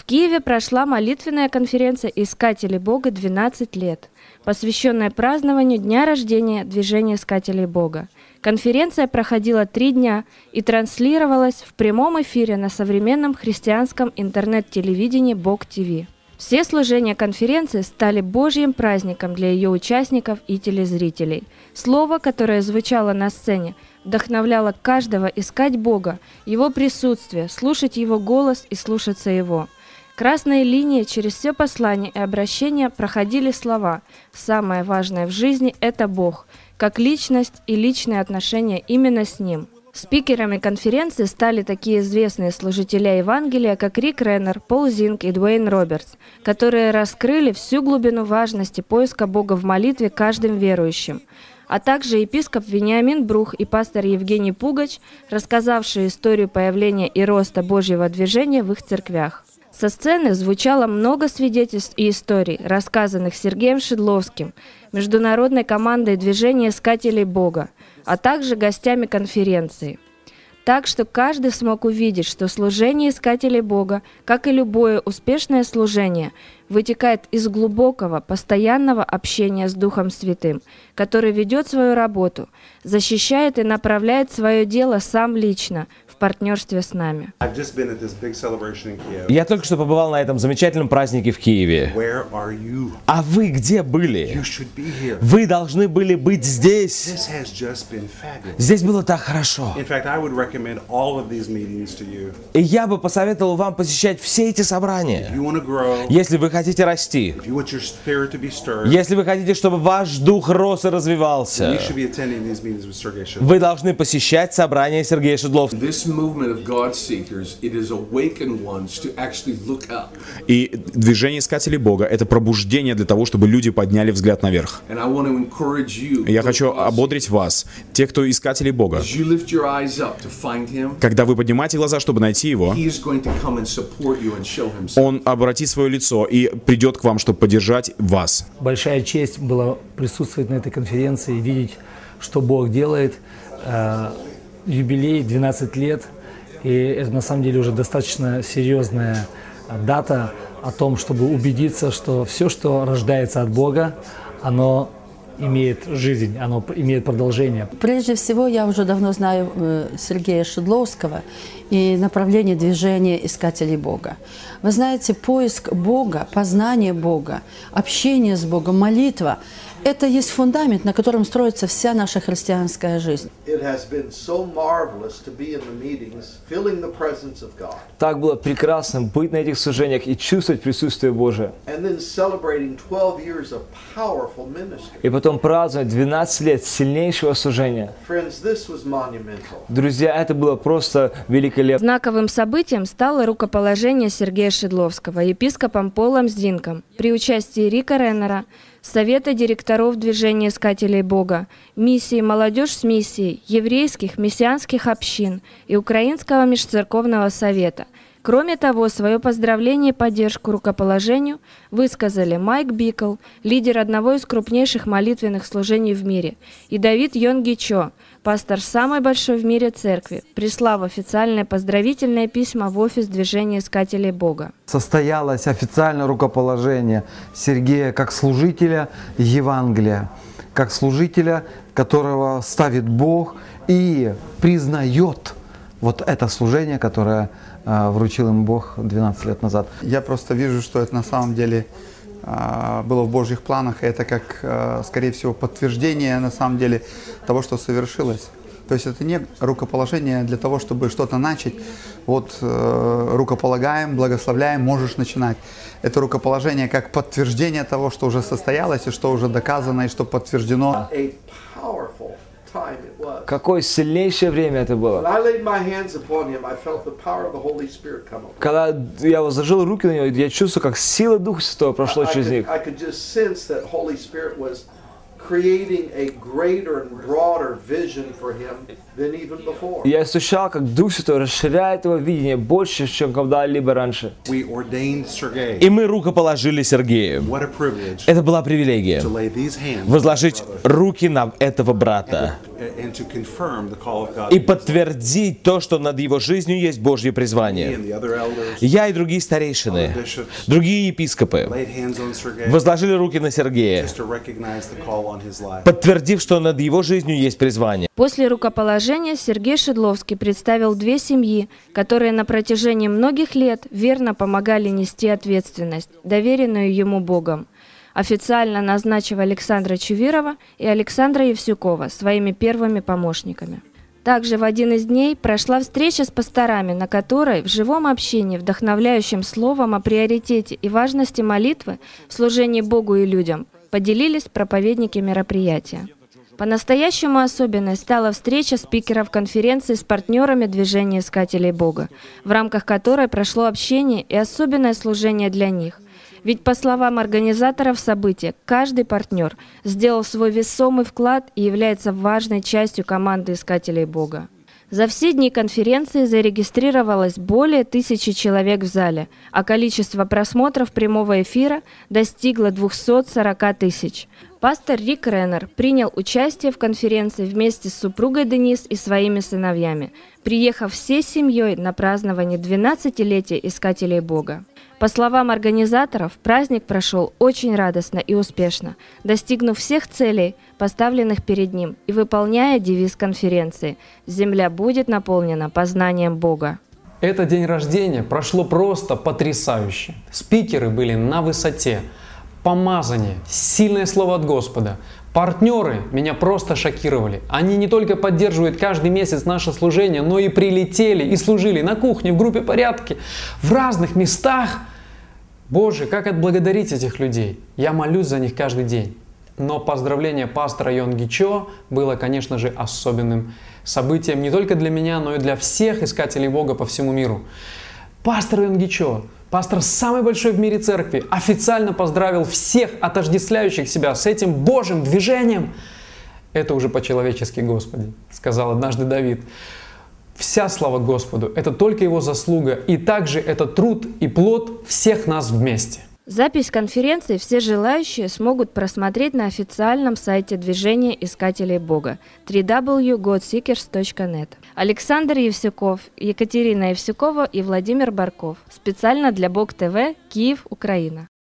Киеве прошла молитвенная конференция «Искатели Бога 12 лет», посвященная празднованию дня рождения движения Искателей Бога. Конференция проходила 3 дня и транслировалась в прямом эфире на современном христианском интернет-телевидении Бог ТВ. Все служения конференции стали Божьим праздником для ее участников и телезрителей. Слово, которое звучало на сцене, вдохновляло каждого искать Бога, Его присутствие, слушать Его голос и слушаться Его. Красной линией через все послание и обращение проходили слова «Самое важное в жизни – это Бог», как личность и личные отношения именно с Ним. Спикерами конференции стали такие известные служители Евангелия, как Рик Реннер, Пол Зинг и Дуэйн Робертс, которые раскрыли всю глубину важности поиска Бога в молитве каждым верующим, а также епископ Вениамин Брух и пастор Евгений Пугач, рассказавшие историю появления и роста Божьего движения в их церквях. Со сцены звучало много свидетельств и историй, рассказанных Сергеем Шедловским, международной командой движения Искателей Бога, а также гостями конференции. Так что каждый смог увидеть, что служение Искателей Бога, как и любое успешное служение, вытекает из глубокого, постоянного общения с Духом Святым, который ведет свою работу, защищает и направляет свое дело сам лично, в партнерстве с нами. Я только что побывал на этом замечательном празднике в Киеве. А вы где были? Вы должны были быть здесь. Здесь было так хорошо. И я бы посоветовал вам посещать все эти собрания. Если вы хотите расти, если вы хотите, чтобы ваш дух рос и развивался, вы должны посещать собрания Сергея Шедловского. И движение Искателей Бога — это пробуждение для того, чтобы люди подняли взгляд наверх. Я хочу ободрить вас, те, кто Искатели Бога. Когда вы поднимаете глаза, чтобы найти Его, Он обратит свое лицо и придет к вам, чтобы поддержать вас. Большая честь была присутствовать на этой конференции и видеть, что Бог делает. Юбилей 12 лет. И это на самом деле уже достаточно серьезная дата о том, чтобы убедиться, что все, что рождается от Бога, оно имеет жизнь, оно имеет продолжение. Прежде всего, я уже давно знаю Сергея Шедловского и направление движения Искателей Бога. Вы знаете, поиск Бога, познание Бога, общение с Богом, молитва – это есть фундамент, на котором строится вся наша христианская жизнь. Так было прекрасно быть на этих служениях и чувствовать присутствие Божие. И потом праздновать 12 лет сильнейшего служения. Друзья, это было просто великолепно. Знаковым событием стало рукоположение Сергея Шедловского епископом Полом Зинком при участии Рика Реннера, Совета директоров движения Искателей Бога, миссии «Молодежь с миссией», еврейских мессианских общин и Украинского межцерковного совета. Кроме того, свое поздравление и поддержку рукоположению высказали Майк Бикл, лидер одного из крупнейших молитвенных служений в мире, и Давид Йонги Чо, пастор самой большой в мире церкви, прислав официальное поздравительное письмо в офис движения Искателей Бога. Состоялось официальное рукоположение Сергея как служителя Евангелия, как служителя, которого ставит Бог и признает вот это служение, которое вручил им Бог 12 лет назад. Я просто вижу, что это на самом деле было в Божьих планах, и это как, скорее всего, подтверждение на самом деле того, что совершилось. То есть это не рукоположение для того, чтобы что-то начать. Вот рукополагаем, благословляем, можешь начинать. Это рукоположение как подтверждение того, что уже состоялось, и что уже доказано, и что подтверждено. Какое сильнейшее время это было. Когда я возложил руки на него, я чувствую, как сила Духа Святого прошла через них. Я ощущал, как Дух Святой расширяет его видение больше, чем когда-либо раньше. И мы рукоположили Сергею. Это была привилегия возложить руки на этого брата и подтвердить то, что над его жизнью есть Божье призвание. Я и другие старейшины, другие епископы возложили руки на Сергея, подтвердив, что над его жизнью есть призвание. После рукоположения Сергей Шедловский представил две семьи, которые на протяжении многих лет верно помогали нести ответственность, доверенную ему Богом. Официально назначив Александра Чувирова и Александра Евсюкова своими первыми помощниками. Также в один из дней прошла встреча с пасторами, на которой в живом общении, вдохновляющим словом о приоритете и важности молитвы в служении Богу и людям, поделились проповедники мероприятия. По-настоящему особенной стала встреча спикеров конференции с партнерами движения Искателей Бога, в рамках которой прошло общение и особенное служение для них. Ведь, по словам организаторов события, каждый партнер сделал свой весомый вклад и является важной частью команды Искателей Бога. За все дни конференции зарегистрировалось более 1000 человек в зале, а количество просмотров прямого эфира достигло 240 тысяч. Пастор Рик Реннер принял участие в конференции вместе с супругой Денис и своими сыновьями, приехав всей семьей на празднование 12-летия Искателей Бога. По словам организаторов, праздник прошел очень радостно и успешно, достигнув всех целей, поставленных перед ним, и выполняя девиз конференции «Земля будет наполнена познанием Бога». Этот день рождения прошло просто потрясающе. Спикеры были на высоте. Помазание, сильное слово от Господа. Партнеры меня просто шокировали. Они не только поддерживают каждый месяц наше служение, но и прилетели и служили на кухне, в группе порядки, в разных местах. Боже, как отблагодарить этих людей? Я молюсь за них каждый день. Но поздравление пастора Йонги Чо было, конечно же, особенным событием не только для меня, но и для всех искателей Бога по всему миру. Пастор Йонги Чо, пастор самой большой в мире церкви, официально поздравил всех отождествляющих себя с этим Божьим движением. Это уже по-человечески, Господи, сказал однажды Давид. Вся слава Господу, это только Его заслуга, и также это труд и плод всех нас вместе. Запись конференции все желающие смогут просмотреть на официальном сайте движения Искателей Бога www.godseekers.net. Александр Евсюков, Екатерина Евсюкова и Владимир Барков. Специально для Бог ТВ, Киев, Украина.